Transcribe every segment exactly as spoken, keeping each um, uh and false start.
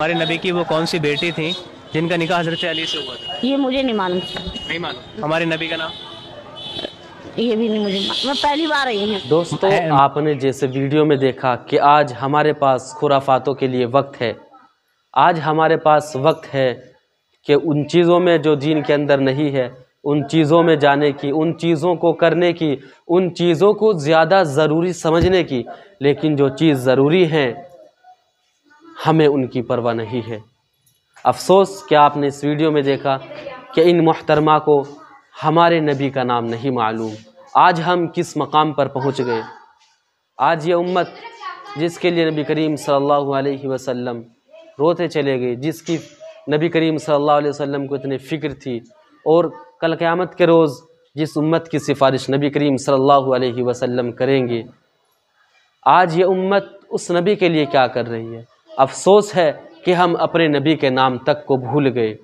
हमारे नबी की वो कौन सी बेटी थी जिनका निकाह हज़रत अली से हुआ था? ये मुझे नहीं मालूम। नहीं मालूम। हमारे नबी का नाम? ये भी नहीं मुझे मालूम, मैं पहली बार आई हूँ। दोस्तों, आपने जैसे वीडियो में देखा कि आज हमारे पास खुराफातों के लिए वक्त है। आज हमारे पास वक्त है कि उन चीज़ों में जो दीन के अंदर नहीं है, उन चीज़ों में जाने की, उन चीज़ों को करने की, उन चीज़ों को ज़्यादा ज़रूरी समझने की। लेकिन जो चीज़ ज़रूरी है हमें उनकी परवाह नहीं है। अफसोस कि आपने इस वीडियो में देखा कि इन मोहतरमा को हमारे नबी का नाम नहीं मालूम। आज हम किस मकाम पर पहुंच गए। आज ये उम्मत जिसके लिए नबी करीम सल्लल्लाहु अलैहि वसल्लम रोते चले गए, जिसकी नबी करीम सल्लल्लाहु अलैहि वसल्लम को इतनी फ़िक्र थी, और कल क़यामत के रोज़ जिस उम्मत की सिफारिश नबी करीम सल्लल्लाहु अलैहि वसल्लम करेंगे, आज ये उम्मत उस नबी के लिए क्या कर रही है। अफसोस है कि हम अपने नबी के नाम तक को भूल गए।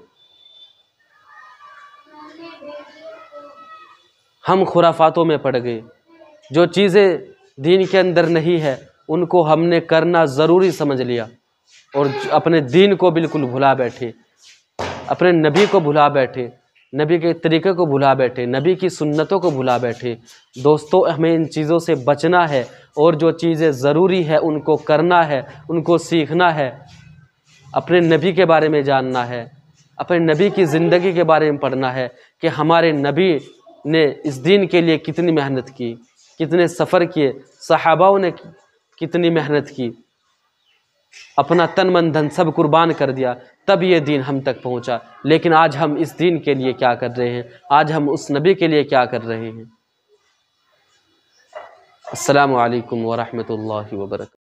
हम खुराफातों में पड़ गए। जो चीज़ें दीन के अंदर नहीं है उनको हमने करना ज़रूरी समझ लिया और अपने दीन को बिल्कुल भुला बैठे, अपने नबी को भुला बैठे, नबी के तरीक़े को भुला बैठे, नबी की सुन्नतों को भुला बैठे। दोस्तों, हमें इन चीज़ों से बचना है और जो चीज़ें ज़रूरी है उनको करना है, उनको सीखना है, अपने नबी के बारे में जानना है, अपने नबी की ज़िंदगी के बारे में पढ़ना है कि हमारे नबी ने इस दीन के लिए कितनी मेहनत की, कितने सफ़र किए, सहाबाओं ने कितनी मेहनत की, अपना तन मन धन सब कुर्बान कर दिया, तब ये दीन हम तक पहुंचा। लेकिन आज हम इस दीन के लिए क्या कर रहे हैं, आज हम उस नबी के लिए क्या कर रहे हैं। अस्सलामु अलैकुम व रहमतुल्लाहि व बरकातहू।